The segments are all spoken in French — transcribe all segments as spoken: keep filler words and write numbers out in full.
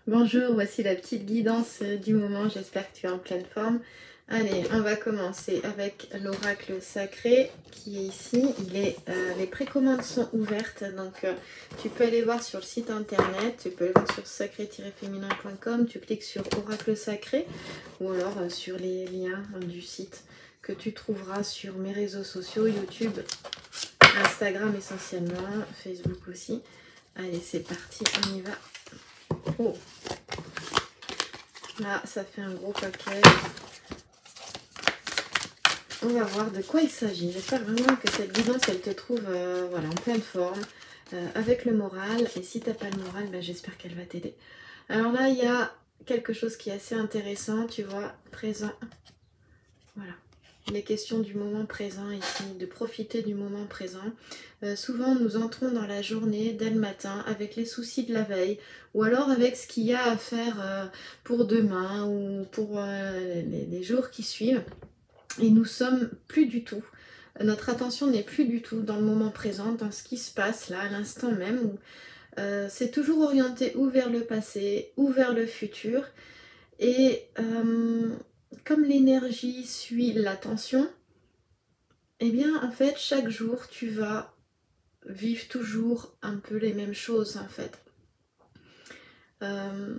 Bonjour, voici la petite guidance du moment, j'espère que tu es en pleine forme. Allez, on va commencer avec l'oracle sacré qui est ici. Il est, euh, les précommandes sont ouvertes, donc euh, tu peux aller voir sur le site internet, tu peux aller voir sur sacré tiret féminin point com, tu cliques sur oracle sacré ou alors euh, sur les liens du site que tu trouveras sur mes réseaux sociaux, YouTube, Instagram essentiellement, Facebook aussi. Allez, c'est parti, on y va. Oh, là, ça fait un gros paquet. On va voir de quoi il s'agit. J'espère vraiment que cette guidance, elle te trouve euh, voilà, en pleine forme, euh, avec le moral. Et si tu n'as pas le moral, ben, j'espère qu'elle va t'aider. Alors là, il y a quelque chose qui est assez intéressant, tu vois, présent. Voilà. Les questions du moment présent ici, de profiter du moment présent. Euh, souvent, nous entrons dans la journée dès le matin avec les soucis de la veille ou alors avec ce qu'il y a à faire euh, pour demain ou pour euh, les, les jours qui suivent. Et nous sommes plus du tout, notre attention n'est plus du tout dans le moment présent, dans ce qui se passe là, à l'instant même. Où euh, c'est toujours orienté ou vers le passé ou vers le futur. Et euh, comme l'énergie suit l'attention, eh bien en fait chaque jour tu vas vivre toujours un peu les mêmes choses en fait. Euh,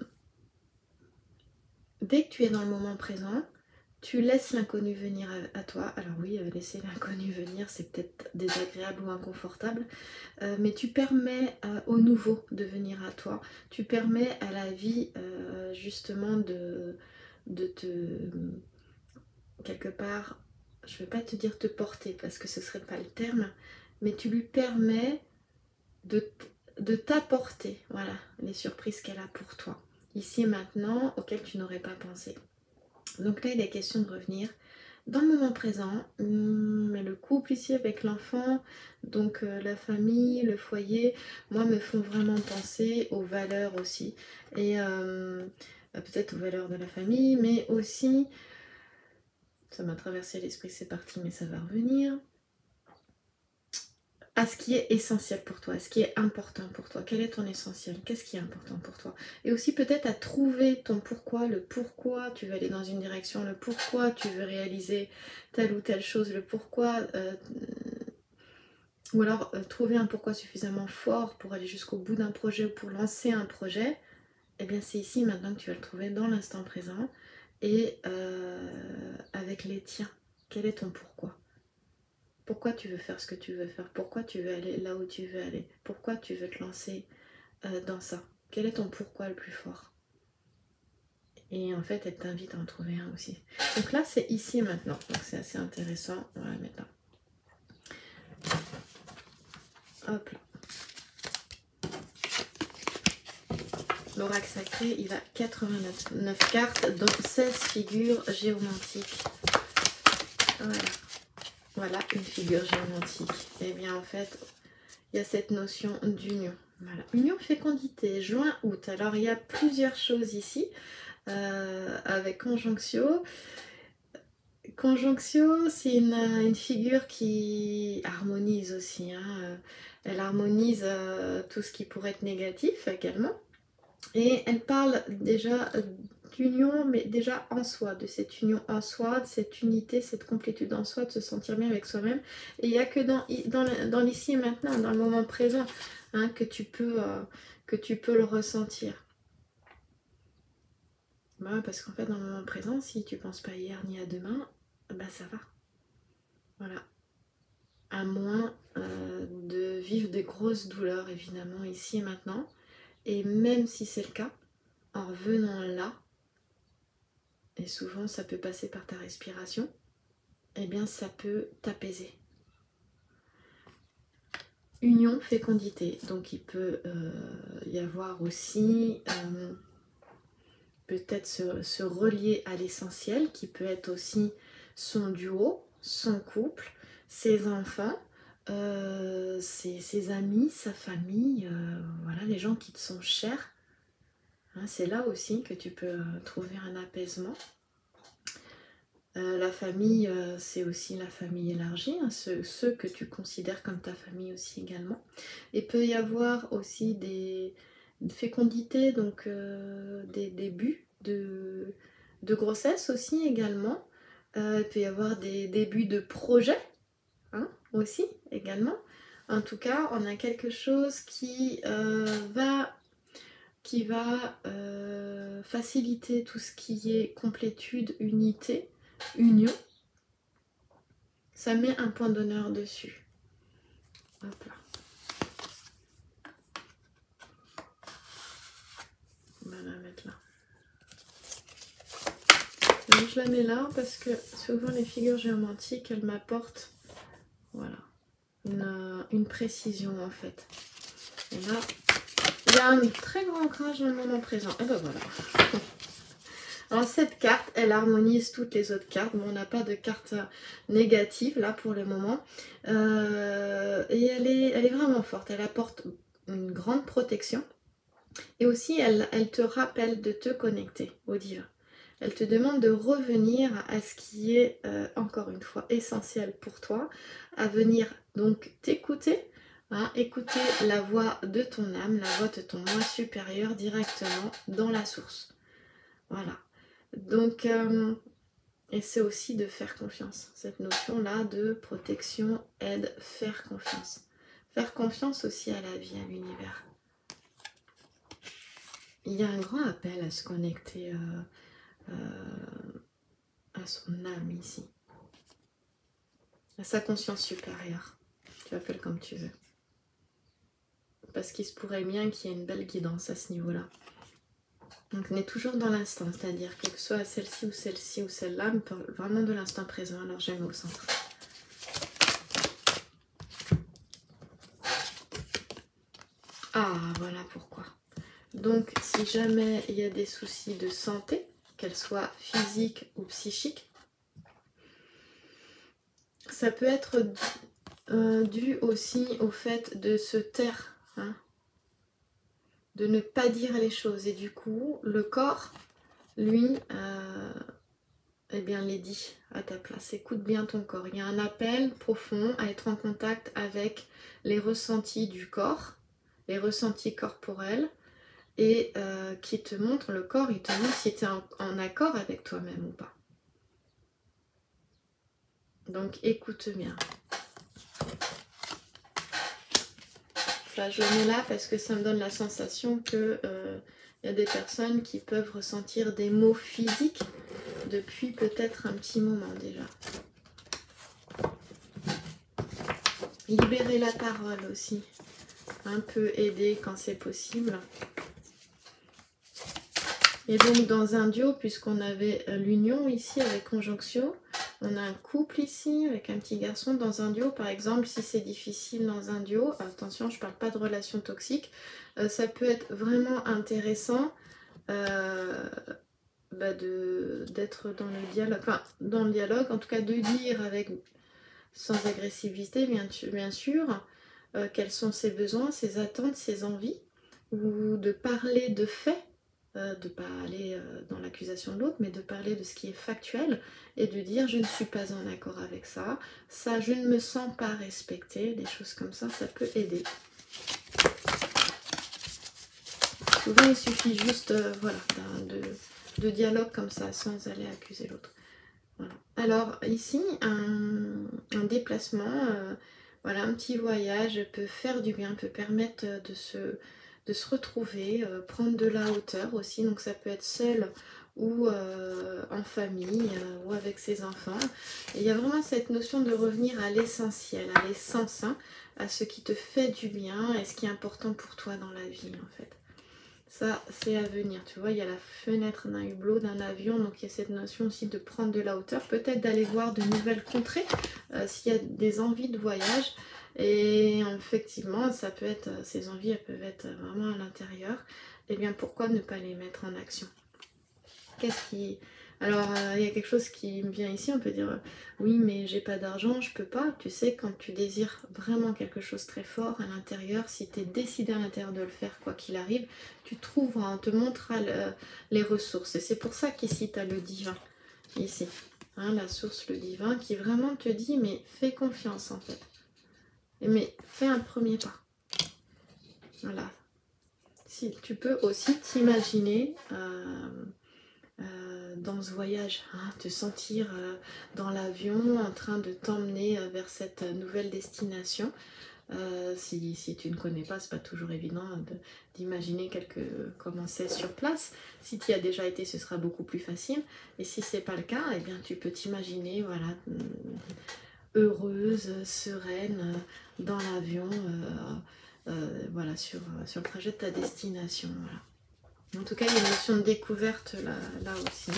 dès que tu es dans le moment présent, tu laisses l'inconnu venir à, à toi. Alors oui, euh, laisser l'inconnu venir, c'est peut-être désagréable ou inconfortable, euh, mais tu permets euh, au nouveau de venir à toi. Tu permets à la vie euh, justement de, de te... quelque part, je ne vais pas te dire te porter parce que ce ne serait pas le terme, mais tu lui permets de, de t'apporter, voilà, les surprises qu'elle a pour toi, ici et maintenant, auxquelles tu n'aurais pas pensé. Donc là, il est question de revenir dans le moment présent, mais le couple ici avec l'enfant, donc euh, la famille, le foyer, moi me font vraiment penser aux valeurs aussi. Et euh, peut-être aux valeurs de la famille, mais aussi, ça m'a traversé l'esprit, c'est parti, mais ça va revenir, à ce qui est essentiel pour toi, à ce qui est important pour toi. Quel est ton essentiel? Qu'est-ce qui est important pour toi? Et aussi peut-être à trouver ton pourquoi, le pourquoi tu veux aller dans une direction, le pourquoi tu veux réaliser telle ou telle chose, le pourquoi... Euh, ou alors euh, trouver un pourquoi suffisamment fort pour aller jusqu'au bout d'un projet ou pour lancer un projet. Eh bien c'est ici maintenant que tu vas le trouver dans l'instant présent et euh, avec les tiens. Quel est ton pourquoi? Pourquoi tu veux faire ce que tu veux faire? Pourquoi tu veux aller là où tu veux aller? Pourquoi tu veux te lancer euh, dans ça? Quel est ton pourquoi le plus fort? Et en fait, elle t'invite à en trouver un aussi. Donc là, c'est ici et maintenant. Donc c'est assez intéressant. On va la mettre là. Hop là. L'oracle sacré, il a quatre-vingt-neuf cartes, dont seize figures géomantiques. Voilà. Voilà une figure géomantique. Et bien en fait, il y a cette notion d'union. Voilà. Union, fécondité, juin, août. Alors il y a plusieurs choses ici euh, avec conjonctio. Conjonctio, c'est une, une figure qui harmonise aussi. Hein. Elle harmonise euh, tout ce qui pourrait être négatif également. Et elle parle déjà d'union, mais déjà en soi, de cette union en soi, de cette unité, cette complétude en soi, de se sentir bien avec soi-même. Et il n'y a que dans, dans, dans l'ici et maintenant, dans le moment présent, hein, que, tu peux, euh, que tu peux le ressentir. Bah, parce qu'en fait, dans le moment présent, si tu ne penses pas hier ni à demain, bah ça va. Voilà. À moins euh, de vivre des grosses douleurs, évidemment, ici et maintenant. Et même si c'est le cas, en revenant là, et souvent ça peut passer par ta respiration, eh bien ça peut t'apaiser. Union, fécondité, donc il peut euh, y avoir aussi euh, peut-être se, se relier à l'essentiel, qui peut être aussi son duo, son couple, ses enfants, euh, ses, ses amis, sa famille, euh, voilà, les gens qui te sont chers. Hein, c'est là aussi que tu peux trouver un apaisement. Euh, la famille, euh, c'est aussi la famille élargie, hein, ceux, ceux que tu considères comme ta famille aussi également. Et peut y avoir aussi des, fécondité, donc euh, des débuts de, de grossesse aussi également. Euh, il peut y avoir des débuts de projet, hein, aussi également. En tout cas, on a quelque chose qui euh, va, qui va euh, faciliter tout ce qui est complétude, unité, union. Ça met un point d'honneur dessus. Hop là. On va la mettre là. Donc je la mets là parce que souvent les figures géométriques, elles m'apportent, voilà, une, une précision en fait. Et là, il y a un très grand ancrage dans le moment présent. Et ben voilà. Alors cette carte, elle harmonise toutes les autres cartes. Bon, on n'a pas de carte négative là pour le moment. Euh, et elle est, elle est vraiment forte. Elle apporte une grande protection. Et aussi, elle, elle te rappelle de te connecter au divin. Elle te demande de revenir à ce qui est, euh, encore une fois, essentiel pour toi. À venir donc t'écouter. Hein, écouter la voix de ton âme, la voix de ton moi supérieur directement dans la source. Voilà. Donc, euh, et c'est aussi de faire confiance. Cette notion-là de protection, aide, faire confiance. Faire confiance aussi à la vie, à l'univers. Il y a un grand appel à se connecter euh, euh, à son âme ici. À sa conscience supérieure. Tu l'appelles comme tu veux. Parce qu'il se pourrait bien qu'il y ait une belle guidance à ce niveau-là. Donc on est toujours dans l'instant, c'est-à-dire que ce soit celle-ci ou celle-ci ou celle-là, mais vraiment de l'instant présent, alors j'aime au centre. Ah, voilà pourquoi. Donc si jamais il y a des soucis de santé, qu'elles soient physiques ou psychiques, ça peut être euh, dû aussi au fait de se taire, hein, de ne pas dire les choses. Et du coup, le corps, lui, euh, eh bien, les dit à ta place. Écoute bien ton corps. Il y a un appel profond à être en contact avec les ressentis du corps, les ressentis corporels, et euh, qui te montre, le corps, il te montre si tu es en, en accord avec toi-même ou pas. Donc, écoute bien. Là, je le mets là parce que ça me donne la sensation que euh, y a des personnes qui peuvent ressentir des maux physiques depuis peut-être un petit moment déjà. Libérer la parole aussi, un peu aider quand c'est possible. Et donc dans un duo, puisqu'on avait l'union ici avec conjonction, on a un couple ici avec un petit garçon. Dans un duo, par exemple, si c'est difficile dans un duo, attention, je ne parle pas de relations toxiques, euh, ça peut être vraiment intéressant euh, bah d'être dans le dialogue, enfin dans le dialogue, en tout cas de dire avec, sans agressivité bien, bien sûr, euh, quels sont ses besoins, ses attentes, ses envies, ou de parler de faits. Euh, de ne pas aller euh, dans l'accusation de l'autre, mais de parler de ce qui est factuel et de dire je ne suis pas en accord avec ça, ça je ne me sens pas respectée, des choses comme ça, ça peut aider. Souvent il suffit juste euh, voilà, de, de dialogue comme ça, sans aller accuser l'autre. Voilà. Alors ici, un, un déplacement, euh, voilà, un petit voyage peut faire du bien, peut permettre de se... de se retrouver, euh, prendre de la hauteur aussi, donc ça peut être seul ou euh, en famille euh, ou avec ses enfants. Et il y a vraiment cette notion de revenir à l'essentiel, à l'essence, hein, à ce qui te fait du bien et ce qui est important pour toi dans la vie en fait. Ça, c'est à venir, tu vois, il y a la fenêtre d'un hublot, d'un avion, donc il y a cette notion aussi de prendre de la hauteur, peut-être d'aller voir de nouvelles contrées, euh, s'il y a des envies de voyage. Et effectivement, ça peut être, ces envies, elles peuvent être vraiment à l'intérieur. Et bien, pourquoi ne pas les mettre en action? Qu'est-ce qui... Alors, euh, il y a quelque chose qui me vient ici, on peut dire, euh, oui, mais j'ai pas d'argent, je peux pas. Tu sais, quand tu désires vraiment quelque chose très fort à l'intérieur, si tu es décidé à l'intérieur de le faire, quoi qu'il arrive, tu trouveras, on te montrera le, les ressources. Et c'est pour ça qu'ici, tu as le divin, ici. Hein, la source, le divin, qui vraiment te dit, mais fais confiance, en fait. Mais fais un premier pas. Voilà. si tu peux aussi t'imaginer euh, euh, dans ce voyage, hein, te sentir euh, dans l'avion en train de t'emmener euh, vers cette nouvelle destination. Euh, si, si tu ne connais pas, c'est pas toujours évident d'imaginer comment c'est sur place. Si tu y as déjà été, ce sera beaucoup plus facile. Et si c'est pas le cas, eh bien tu peux t'imaginer, voilà, heureuse, sereine, dans l'avion, euh, euh, voilà, sur, sur le trajet de ta destination. Voilà. En tout cas, il y a une notion de découverte là, là aussi.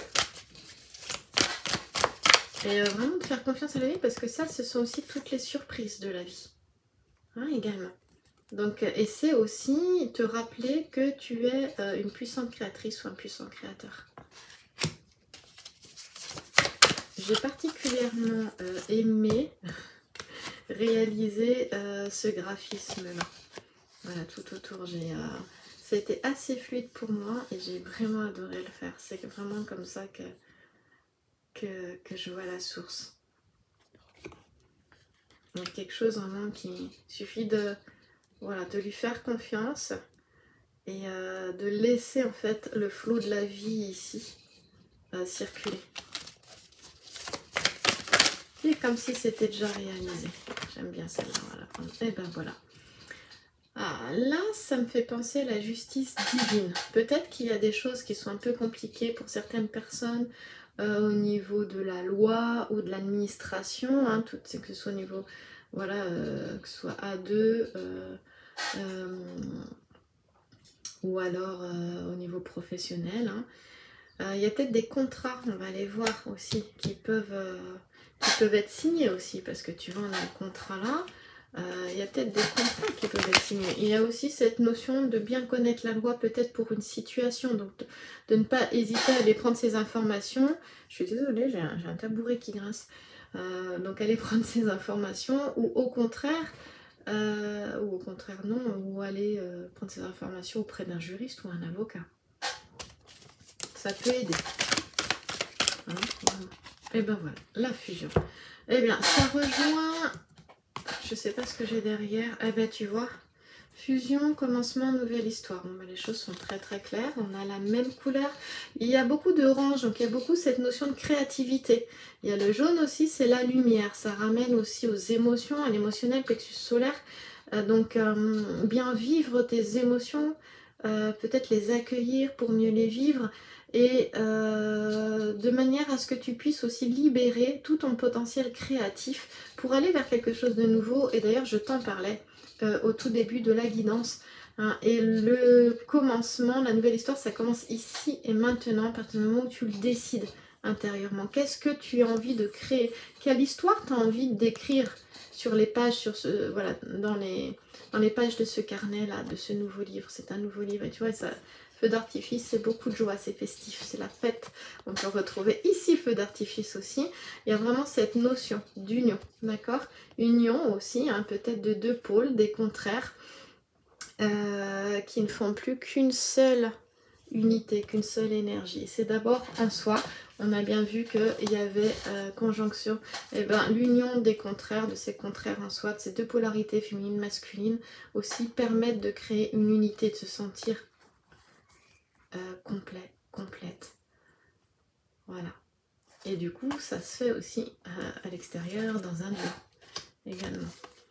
Et euh, vraiment de faire confiance à la vie, parce que ça, ce sont aussi toutes les surprises de la vie. Hein, également. Donc, et c'est aussi te rappeler que tu es euh, une puissante créatrice ou un puissant créateur. J'ai particulièrement euh, aimé réaliser euh, ce graphisme-là. Voilà, tout autour. J'ai, euh, ça a été assez fluide pour moi et j'ai vraiment adoré le faire. C'est vraiment comme ça que, que, que je vois la source. Il y a quelque chose vraiment qui suffit de... Voilà, de lui faire confiance et euh, de laisser en fait le flot de la vie ici euh, circuler. Et comme si c'était déjà réalisé. J'aime bien celle-là. Voilà. Et ben voilà. Ah, là, ça me fait penser à la justice divine. Peut-être qu'il y a des choses qui sont un peu compliquées pour certaines personnes euh, au niveau de la loi ou de l'administration, hein, tout, que ce soit au niveau, voilà, euh, que ce soit A deux. Euh, Euh, ou alors euh, au niveau professionnel. Hein. Euh, il y a peut-être des contrats, on va les voir aussi, qui peuvent, euh, qui peuvent être signés aussi, parce que tu vois, on a le contrat là, euh, il y a peut-être des contrats qui peuvent être signés. Il y a aussi cette notion de bien connaître la loi, peut-être pour une situation, donc de, de ne pas hésiter à aller prendre ces informations. Je suis désolée, j'ai un, j'ai un tabouret qui grince. Euh, donc aller prendre ces informations, ou au contraire, Euh, ou au contraire non, ou aller euh, prendre ces informations auprès d'un juriste ou un avocat. Ça peut aider. Hein, voilà. Et ben voilà, la fusion. Eh bien, ça rejoint, je sais pas ce que j'ai derrière, eh ben tu vois, fusion, commencement, nouvelle histoire. Bon, ben, les choses sont très très claires, on a la même couleur. Il y a beaucoup d'orange, donc il y a beaucoup cette notion de créativité. Il y a le jaune aussi, c'est la lumière. Ça ramène aussi aux émotions, à l'émotionnel, plexus solaire. Euh, donc euh, bien vivre tes émotions, euh, peut-être les accueillir pour mieux les vivre. Et euh, de manière à ce que tu puisses aussi libérer tout ton potentiel créatif pour aller vers quelque chose de nouveau. Et d'ailleurs, je t'en parlais euh, au tout début de la guidance. Hein, et le commencement, la nouvelle histoire, ça commence ici et maintenant, à partir du moment où tu le décides intérieurement. Qu'est-ce que tu as envie de créer? Quelle histoire tu as envie d'écrire sur les pages, sur ce, voilà, dans les, dans les pages de ce carnet-là, de ce nouveau livre? C'est un nouveau livre, et tu vois, ça... Feu d'artifice, c'est beaucoup de joie, c'est festif, c'est la fête. On peut retrouver ici feu d'artifice aussi. Il y a vraiment cette notion d'union, d'accord? Union aussi, hein, peut-être de deux pôles, des contraires, euh, qui ne font plus qu'une seule unité, qu'une seule énergie. C'est d'abord un soi. On a bien vu qu'il y avait euh, conjonction, et ben, l'union des contraires, de ces contraires en soi, de ces deux polarités féminines, masculines, aussi permettent de créer une unité, de se sentir Euh, complet, complète. Voilà. Et du coup, ça se fait aussi euh, à l'extérieur, dans un lieu, également.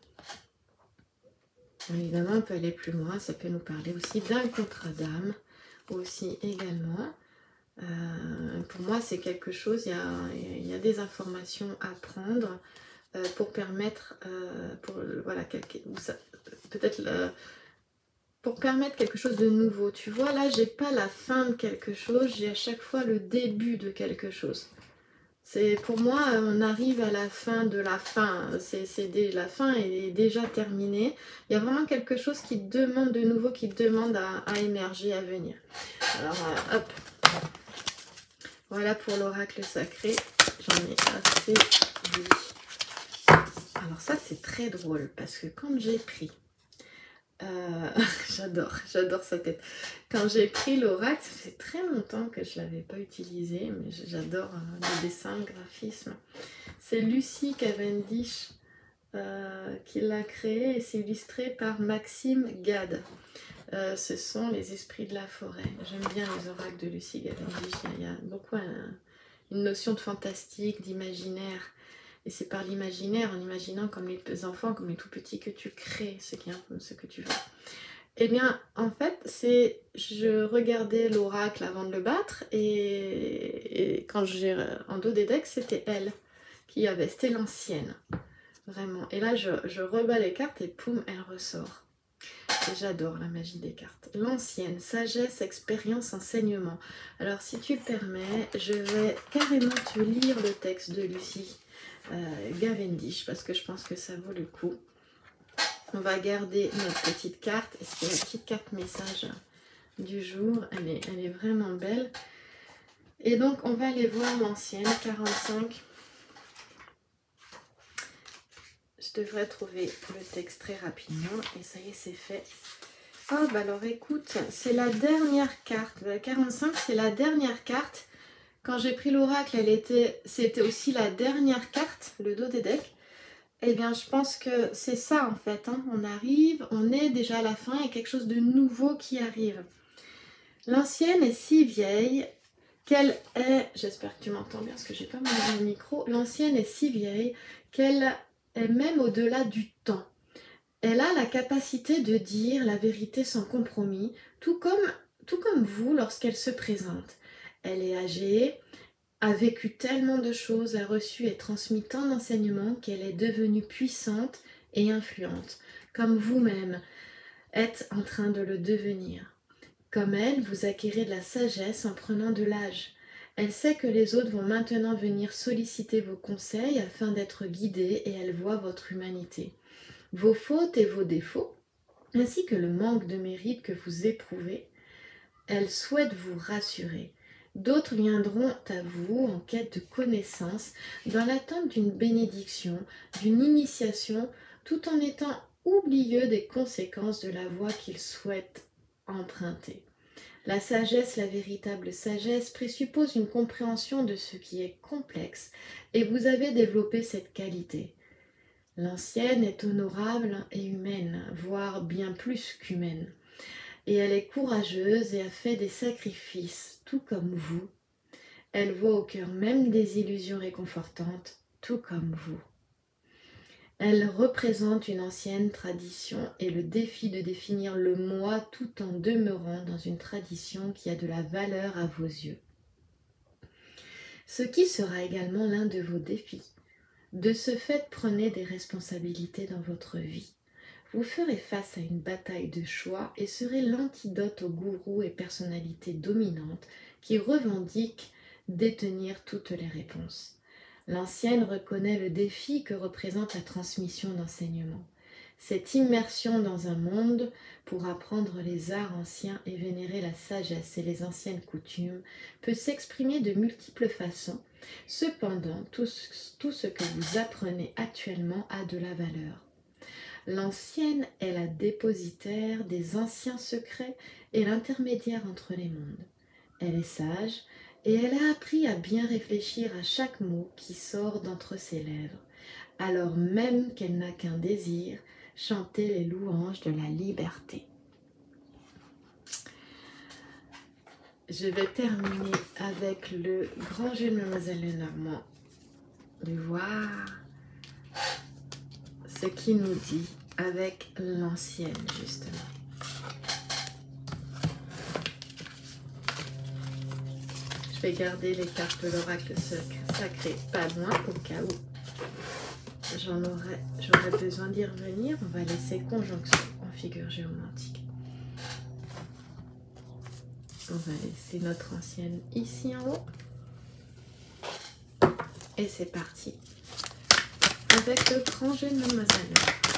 Évidemment, on peut aller plus loin, ça peut nous parler aussi d'un contrat d'âme, aussi également. Euh, pour moi, c'est quelque chose, il y a, il y a des informations à prendre euh, pour permettre, euh, pour, voilà, peut-être le... pour permettre quelque chose de nouveau. Tu vois, là, j'ai pas la fin de quelque chose, j'ai à chaque fois le début de quelque chose. C'est pour moi, on arrive à la fin de la fin. C'est la fin est déjà terminée. Il y a vraiment quelque chose qui demande de nouveau, qui demande à, à émerger, à venir. Alors, euh, hop. Voilà pour l'oracle sacré. J'en ai assez dit. Alors ça, c'est très drôle parce que quand j'ai pris Euh, j'adore, j'adore sa tête. Quand j'ai pris l'oracle, ça fait très longtemps que je ne l'avais pas utilisé, mais j'adore euh, le dessin, le graphisme. C'est Lucy Cavendish euh, qui l'a créé et c'est illustré par Maxime Gad. euh, ce sont les esprits de la forêt. J'aime bien les oracles de Lucy Cavendish. Il y a beaucoup un, une notion de fantastique, d'imaginaire. Et c'est par l'imaginaire, en imaginant comme les enfants, comme les tout petits, que tu crées ce, qui est, ce que tu veux. Eh bien, en fait, c'est je regardais l'oracle avant de le battre, et, et quand j'ai en dos des decks, c'était elle qui avait, c'était l'ancienne, vraiment. Et là, je, je rebats les cartes et poum, elle ressort. Et j'adore la magie des cartes. L'ancienne, sagesse, expérience, enseignement. Alors, si tu le permets, je vais carrément te lire le texte de Lucy euh, Cavendish, parce que je pense que ça vaut le coup. On va garder notre petite carte. C'est la petite carte message du jour. Elle est, elle est vraiment belle. Et donc, on va aller voir l'ancienne, quarante-cinq. Je devrais trouver le texte très rapidement. Et ça y est, c'est fait. Oh, bah alors écoute, c'est la dernière carte. La quarante-cinq, c'est la dernière carte. Quand j'ai pris l'oracle, elle était, c'était aussi la dernière carte, le dos des decks. Eh bien, je pense que c'est ça en fait, hein. On arrive, on est déjà à la fin, il y a quelque chose de nouveau qui arrive. L'ancienne est si vieille qu'elle est... J'espère que tu m'entends bien parce que j'ai pas mon micro. L'ancienne est si vieille qu'elle est même au-delà du temps. Elle a la capacité de dire la vérité sans compromis, tout comme, tout comme vous lorsqu'elle se présente. Elle est âgée, a vécu tellement de choses, a reçu et transmis tant d'enseignements qu'elle est devenue puissante et influente, comme vous-même êtes en train de le devenir. Comme elle, vous acquérez de la sagesse en prenant de l'âge. Elle sait que les autres vont maintenant venir solliciter vos conseils afin d'être guidés, et elle voit votre humanité, vos fautes et vos défauts, ainsi que le manque de mérite que vous éprouvez. Elle souhaite vous rassurer. D'autres viendront à vous en quête de connaissances, dans l'attente d'une bénédiction, d'une initiation, tout en étant oublieux des conséquences de la voie qu'ils souhaitent emprunter. La sagesse, la véritable sagesse, présuppose une compréhension de ce qui est complexe, et vous avez développé cette qualité. L'ancienne est honorable et humaine, voire bien plus qu'humaine. Et elle est courageuse et a fait des sacrifices, tout comme vous. Elle voit au cœur même des illusions réconfortantes, tout comme vous. Elle représente une ancienne tradition et le défi de définir le moi tout en demeurant dans une tradition qui a de la valeur à vos yeux. Ce qui sera également l'un de vos défis. De ce fait, prenez des responsabilités dans votre vie. Vous ferez face à une bataille de choix et serez l'antidote aux gourous et personnalités dominantes qui revendiquent détenir toutes les réponses. L'ancienne reconnaît le défi que représente la transmission d'enseignements. Cette immersion dans un monde pour apprendre les arts anciens et vénérer la sagesse et les anciennes coutumes peut s'exprimer de multiples façons. Cependant, tout ce, tout ce que vous apprenez actuellement a de la valeur. L'ancienne est la dépositaire des anciens secrets et l'intermédiaire entre les mondes. Elle est sage et elle a appris à bien réfléchir à chaque mot qui sort d'entre ses lèvres, alors même qu'elle n'a qu'un désir, chanter les louanges de la liberté. Je vais terminer avec le grand jeu de Mademoiselle Lenormand, de voir ce qu'il nous dit avec l'ancienne, justement. Je vais garder les cartes de l'oracle sacré pas loin au cas où j'en aurais, j'aurais besoin d'y revenir. On va laisser conjonction en figure géomantique. On va laisser notre ancienne ici en haut. Et c'est parti avec le grand jeu de Mademoiselle.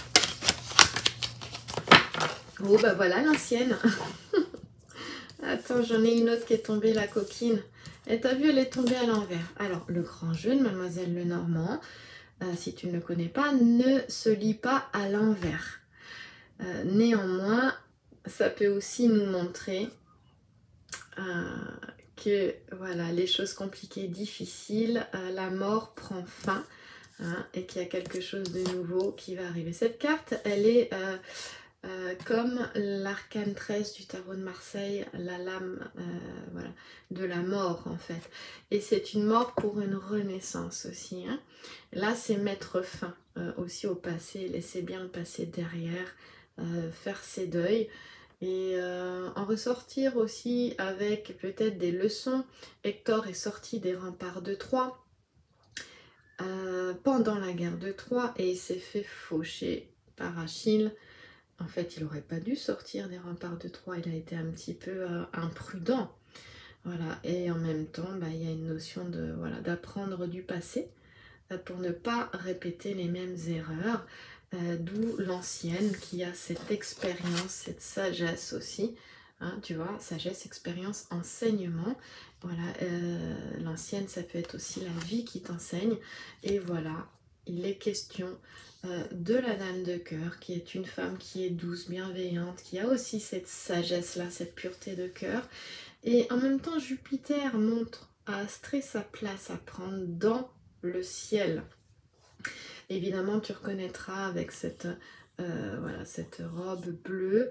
Oh bah voilà l'ancienne. Attends, j'en ai une autre qui est tombée, la coquine. Et t'as vu, elle est tombée à l'envers. Alors, le grand jeu de Mademoiselle Lenormand, euh, si tu ne le connais pas, ne se lit pas à l'envers. Euh, néanmoins, ça peut aussi nous montrer euh, que voilà, les choses compliquées, difficiles, euh, la mort prend fin. Hein, et qu'il y a quelque chose de nouveau qui va arriver. Cette carte, elle est, euh, Euh, comme l'arcane treize du tarot de Marseille, la lame euh, voilà, de la mort en fait. Et c'est une mort pour une renaissance aussi. Hein. Là, c'est mettre fin euh, aussi au passé, laisser bien le passé derrière, euh, faire ses deuils. Et euh, en ressortir aussi avec peut-être des leçons. Hector est sorti des remparts de Troie euh, pendant la guerre de Troie et il s'est fait faucher par Achille. En fait, il n'aurait pas dû sortir des remparts de Troie, il a été un petit peu euh, imprudent. Voilà. Et en même temps, bah, il y a une notion de voilà, d'apprendre du passé euh, pour ne pas répéter les mêmes erreurs. Euh, D'où l'ancienne qui a cette expérience, cette sagesse aussi. Hein, tu vois, sagesse, expérience, enseignement. Voilà, euh, l'ancienne, ça peut être aussi la vie qui t'enseigne. Et voilà, il est question euh, de la dame de cœur, qui est une femme qui est douce, bienveillante, qui a aussi cette sagesse-là, cette pureté de cœur. Et en même temps, Jupiter montre à Astrée sa place à prendre dans le ciel. Évidemment, tu reconnaîtras avec cette, euh, voilà, cette robe bleue,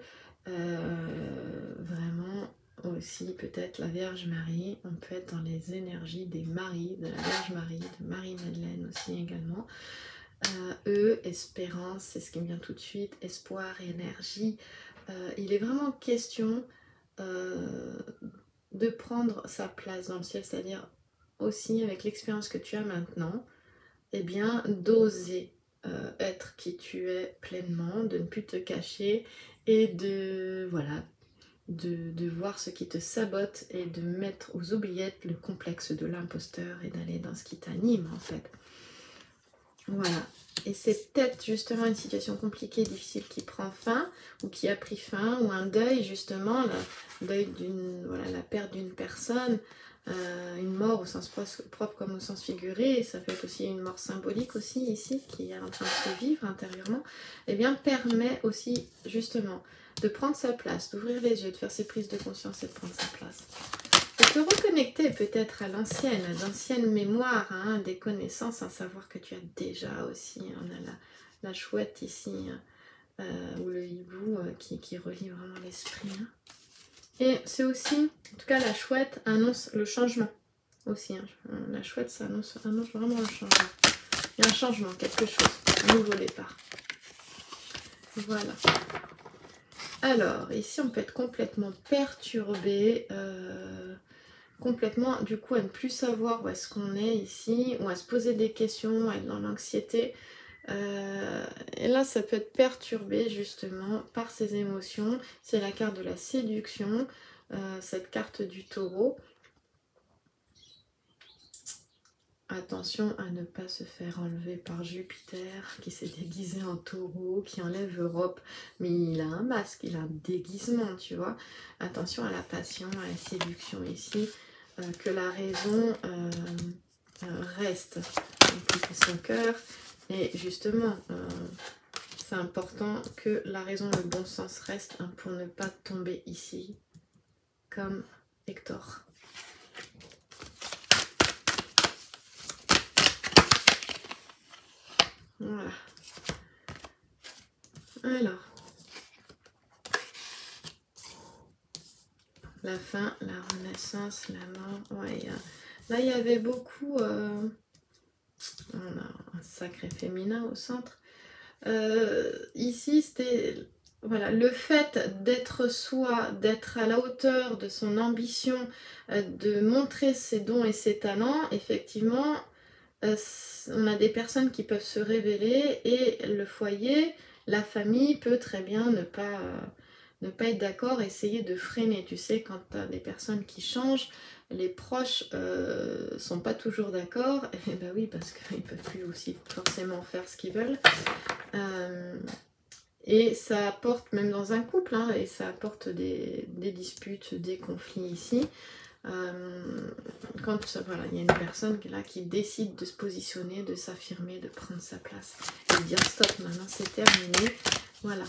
euh, vraiment aussi peut-être la Vierge Marie. On peut être dans les énergies des maris, de la Vierge Marie, de Marie-Madeleine aussi également. Euh, eux, espérance, c'est ce qui me vient tout de suite, espoir, énergie. Euh, il est vraiment question euh, de prendre sa place dans le ciel, c'est-à-dire aussi avec l'expérience que tu as maintenant, eh bien d'oser euh, être qui tu es pleinement, de ne plus te cacher et de voilà de, de voir ce qui te sabote et de mettre aux oubliettes le complexe de l'imposteur et d'aller dans ce qui t'anime en fait. Voilà. Et c'est peut-être justement une situation compliquée, difficile qui prend fin, ou qui a pris fin, ou un deuil justement, le deuil d'une, voilà, la perte d'une personne, euh, une mort au sens propre comme au sens figuré, et ça peut être aussi une mort symbolique aussi ici, qui est en train de se vivre intérieurement, et bien permet aussi justement de prendre sa place, d'ouvrir les yeux, de faire ses prises de conscience et de prendre sa place. De te reconnecter peut-être à l'ancienne, à d'anciennes mémoires, hein, des connaissances, un savoir que tu as déjà aussi. On a la, la chouette ici, euh, ou le hibou euh, qui, qui relie vraiment l'esprit. Hein. Et c'est aussi, en tout cas la chouette annonce le changement aussi. Hein. La chouette, ça annonce, annonce vraiment le changement. Il y a un changement, quelque chose, un nouveau départ. Voilà. Alors, ici, on peut être complètement perturbé, euh, complètement, du coup, à ne plus savoir où est-ce qu'on est ici, ou à se poser des questions, à être dans l'anxiété. Euh, et là, ça peut être perturbé, justement, par ces émotions. C'est la carte de la séduction, euh, cette carte du taureau. Attention à ne pas se faire enlever par Jupiter qui s'est déguisé en taureau, qui enlève Europe, mais il a un masque, il a un déguisement, tu vois. Attention à la passion, à la séduction ici, euh, que la raison euh, euh, reste impliquée son cœur. Et justement, euh, c'est important que la raison, le bon sens reste hein, pour ne pas tomber ici comme Hector. Voilà. Alors, la fin, la renaissance, la mort. Ouais, y a... Là, il y avait beaucoup... Euh... On a un sacré féminin au centre. Euh, ici, c'était... Voilà, le fait d'être soi, d'être à la hauteur de son ambition, euh, de montrer ses dons et ses talents, effectivement... Euh, on a des personnes qui peuvent se révéler et le foyer, la famille peut très bien ne pas, euh, ne pas être d'accord, essayer de freiner. Tu sais, quand tu as des personnes qui changent, les proches euh, sont pas toujours d'accord. Et ben oui, parce qu'ils ne peuvent plus aussi forcément faire ce qu'ils veulent. Euh, et ça apporte, même dans un couple, hein, et ça apporte des, des disputes, des conflits ici. Euh, quand voilà, il y a une personne là qui décide de se positionner, de s'affirmer, de prendre sa place et de dire stop, maintenant c'est terminé, voilà,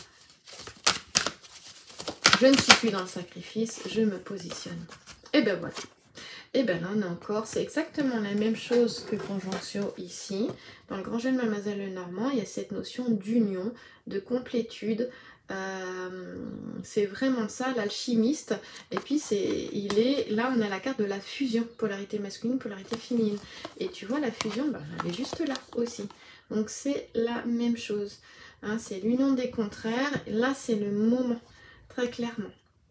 je ne suis plus dans le sacrifice, je me positionne. Et ben voilà. Et ben là on est encore, c'est exactement la même chose que Conjonctio ici. Dans le grand jeu de Mademoiselle Lenormand, il y a cette notion d'union, de complétude, Euh, c'est vraiment ça, l'alchimiste. Et puis c'est, il est, là on a la carte de la fusion, polarité masculine, polarité féminine. Et tu vois la fusion, ben, elle est juste là aussi. Donc c'est la même chose. Hein, c'est l'union des contraires. Là c'est le moment, très clairement.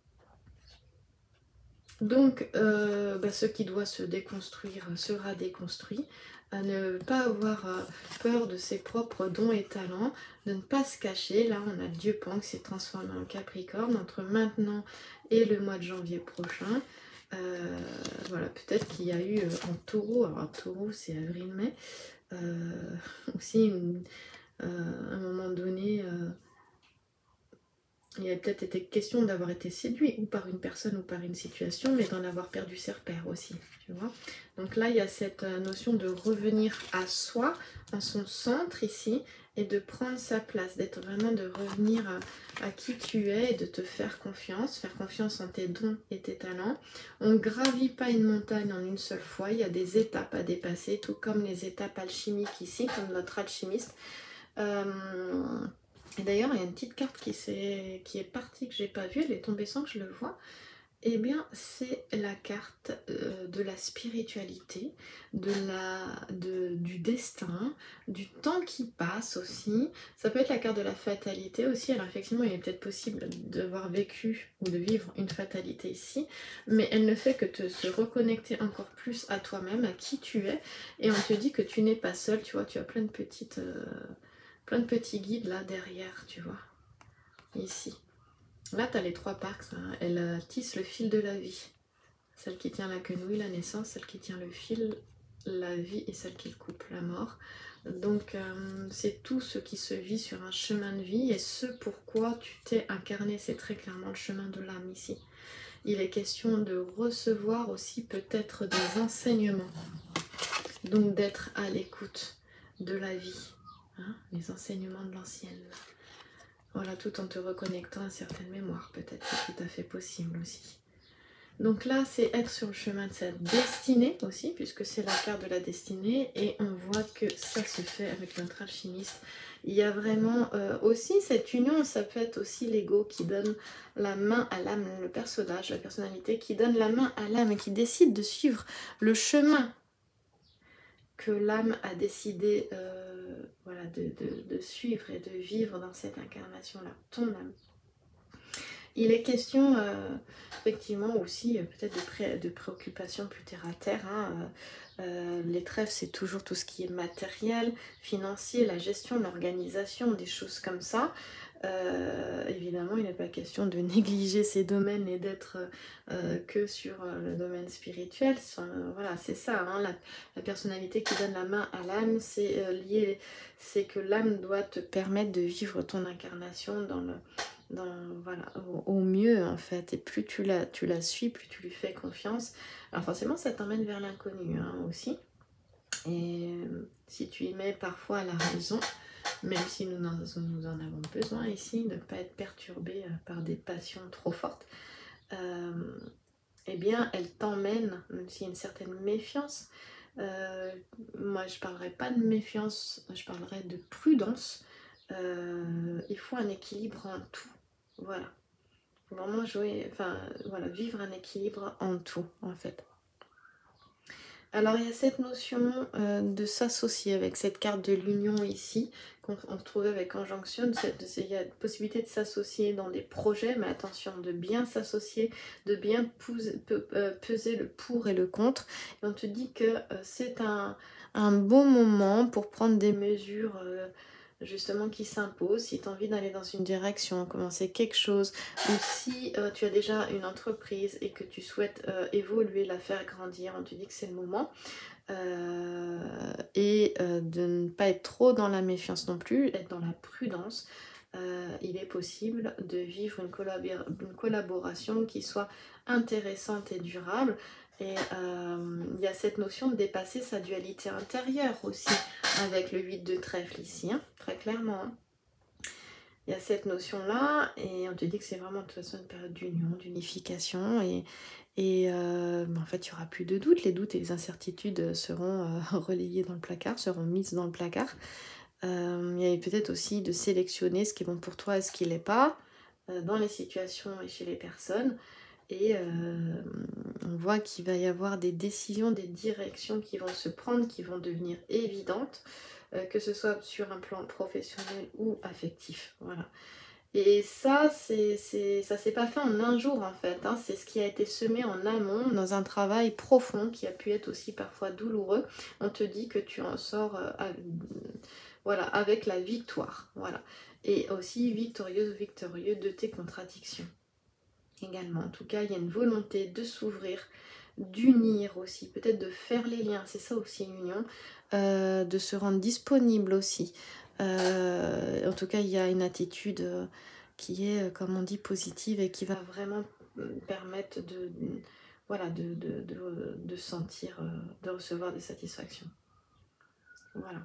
Donc, euh, bah, ce qui doit se déconstruire sera déconstruit. À ne pas avoir euh, peur de ses propres dons et talents, de ne pas se cacher. Là, on a le Dieu Pan qui s'est transformé en Capricorne entre maintenant et le mois de janvier prochain. Euh, voilà, peut-être qu'il y a eu euh, en Taureau, alors Taureau c'est avril-mai, euh, aussi une, euh, à un moment donné. Euh, Il a peut-être été question d'avoir été séduit ou par une personne ou par une situation, mais d'en avoir perdu ses repères aussi, tu vois. Donc là, il y a cette notion de revenir à soi, à son centre ici, et de prendre sa place, d'être vraiment de revenir à, à qui tu es et de te faire confiance, faire confiance en tes dons et tes talents. On ne gravit pas une montagne en une seule fois, il y a des étapes à dépasser, tout comme les étapes alchimiques ici, comme notre alchimiste. Euh, Et d'ailleurs, il y a une petite carte qui, est, qui est partie que j'ai pas vue, elle est tombée sans que je le vois. Eh bien, c'est la carte euh, de la spiritualité, de la, de, du destin, du temps qui passe aussi. Ça peut être la carte de la fatalité aussi. Alors effectivement, il est peut-être possible d'avoir vécu ou de vivre une fatalité ici, mais elle ne fait que te se reconnecter encore plus à toi-même, à qui tu es, et on te dit que tu n'es pas seul. Tu vois, tu as plein de petites... Euh, plein de petits guides là derrière, tu vois, ici. Là, tu as les trois parcs, hein. Elle euh, tisse le fil de la vie. Celle qui tient la quenouille, la naissance, celle qui tient le fil, la vie, et celle qui le coupe, la mort. Donc, euh, c'est tout ce qui se vit sur un chemin de vie, et ce pourquoi tu t'es incarné, c'est très clairement le chemin de l'âme ici. Il est question de recevoir aussi peut-être des enseignements, donc d'être à l'écoute de la vie. Hein, les enseignements de l'ancienne. Voilà, tout en te reconnectant à certaines mémoires, peut-être, c'est tout à fait possible aussi. Donc là, c'est être sur le chemin de sa destinée aussi, puisque c'est la carte de la destinée, et on voit que ça se fait avec notre alchimiste. Il y a vraiment euh, aussi cette union, ça peut être aussi l'ego qui donne la main à l'âme, le personnage, la personnalité qui donne la main à l'âme et qui décide de suivre le chemin que l'âme a décidé euh, voilà, de, de, de suivre et de vivre dans cette incarnation-là, ton âme. Il est question euh, effectivement aussi euh, peut-être de, pré de préoccupations plus terre à terre. Hein. Euh, les trèfles, c'est toujours tout ce qui est matériel, financier, la gestion, l'organisation, des choses comme ça. Euh, évidemment, il n'est pas question de négliger ces domaines et d'être euh, que sur euh, le domaine spirituel. Euh, voilà, c'est ça, hein, la, la personnalité qui donne la main à l'âme, c'est euh, lié, c'est que l'âme doit te permettre de vivre ton incarnation dans le, dans, voilà, au, au mieux en fait. Et plus tu la, tu la suis, plus tu lui fais confiance. Alors forcément, ça t'emmène vers l'inconnu hein, aussi. Et euh, si tu y mets parfois la raison, même si nous en, nous en avons besoin ici, de ne pas être perturbé par des passions trop fortes, euh, eh bien, elle t'emmène, même s'il y a une certaine méfiance. Euh, moi, je ne parlerai pas de méfiance, je parlerai de prudence. Euh, il faut un équilibre en tout. Voilà. Vraiment jouer, enfin, voilà, vivre un équilibre en tout, en fait. Alors il y a cette notion euh, de s'associer avec cette carte de l'union ici, qu'on retrouve avec conjonction, il y a la possibilité de s'associer dans des projets, mais attention, de bien s'associer, de bien peser, peser le pour et le contre. Et on te dit que euh, c'est un, un bon moment pour prendre des mesures euh, justement qui s'imposent, si tu as envie d'aller dans une direction, commencer quelque chose, ou si euh, tu as déjà une entreprise et que tu souhaites euh, évoluer, la faire grandir, on te dit que c'est le moment. Euh, et euh, de ne pas être trop dans la méfiance non plus, être dans la prudence. Euh, il est possible de vivre une, collabor une collaboration qui soit intéressante et durable. Et euh, il y a cette notion de dépasser sa dualité intérieure aussi, avec le huit de trèfle ici, hein, très clairement. Hein. Il y a cette notion-là, et on te dit que c'est vraiment de toute façon une période d'union, d'unification, et, et euh, en fait, il n'y aura plus de doutes. Les doutes et les incertitudes seront euh, relayés dans le placard, seront mises dans le placard. Euh, il y a peut-être aussi de sélectionner ce qui est bon pour toi et ce qui ne l'est pas. euh, dans les situations et chez les personnes. Et euh, on voit qu'il va y avoir des décisions, des directions qui vont se prendre, qui vont devenir évidentes, euh, que ce soit sur un plan professionnel ou affectif. Voilà. Et ça, c'est, c'est, ça s'est pas fait en un jour en fait, hein. C'est ce qui a été semé en amont dans un travail profond qui a pu être aussi parfois douloureux. On te dit que tu en sors euh, à- voilà, avec la victoire, voilà. Et aussi victorieuse, victorieux de tes contradictions également. En tout cas, il y a une volonté de s'ouvrir, d'unir aussi, peut-être de faire les liens, c'est ça aussi l'union, euh, de se rendre disponible aussi. Euh, en tout cas, il y a une attitude euh, qui est, euh, comme on dit, positive et qui va vraiment euh, permettre de, de- voilà, de, de, de, de sentir, euh, de recevoir des satisfactions. Voilà.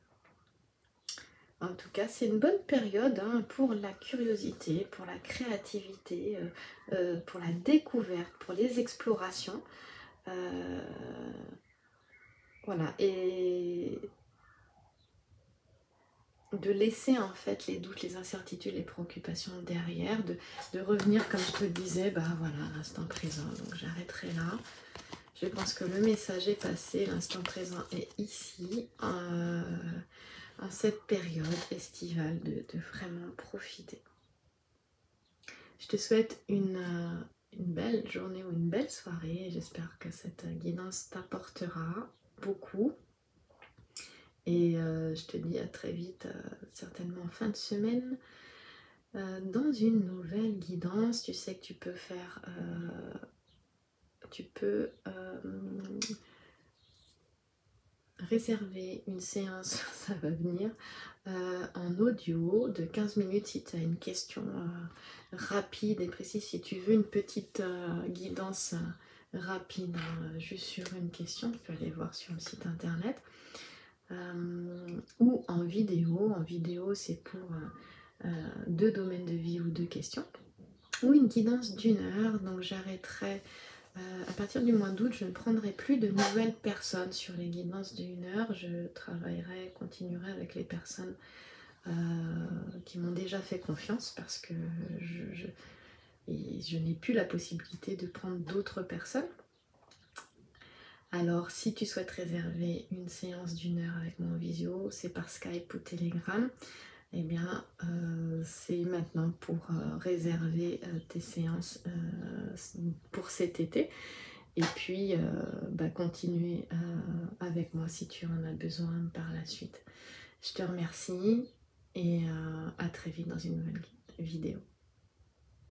En tout cas, c'est une bonne période hein, pour la curiosité, pour la créativité, euh, euh, pour la découverte, pour les explorations. Euh, voilà, et de laisser en fait les doutes, les incertitudes, les préoccupations derrière, de, de revenir comme je te le disais, bah voilà, l'instant présent. Donc j'arrêterai là. Je pense que le message est passé, l'instant présent est ici, euh, en cette période estivale, de, de vraiment profiter. Je te souhaite une, euh, une belle journée ou une belle soirée. J'espère que cette guidance t'apportera beaucoup. Et euh, je te dis à très vite, euh, certainement en fin de semaine, euh, dans une nouvelle guidance. Tu sais que tu peux faire, euh, tu peux euh, réserver une séance, ça va venir, euh, en audio de quinze minutes si tu as une question euh, rapide et précise. Si tu veux une petite euh, guidance euh, rapide, hein, juste sur une question, tu peux aller voir sur le site internet. Euh, ou en vidéo. En vidéo, c'est pour euh, euh, deux domaines de vie ou deux questions. Ou une guidance d'une heure. Donc j'arrêterai euh, à partir du mois d'août, je ne prendrai plus de nouvelles personnes sur les guidances d'une heure. Je travaillerai, continuerai avec les personnes euh, qui m'ont déjà fait confiance parce que je, je, et je n'ai plus la possibilité de prendre d'autres personnes. Alors, si tu souhaites réserver une séance d'une heure avec moi en visio, c'est par Skype ou Telegram. Eh bien, euh, c'est maintenant pour euh, réserver euh, tes séances euh, pour cet été. Et puis, euh, bah, continuer euh, avec moi si tu en as besoin par la suite. Je te remercie et euh, à très vite dans une nouvelle vidéo.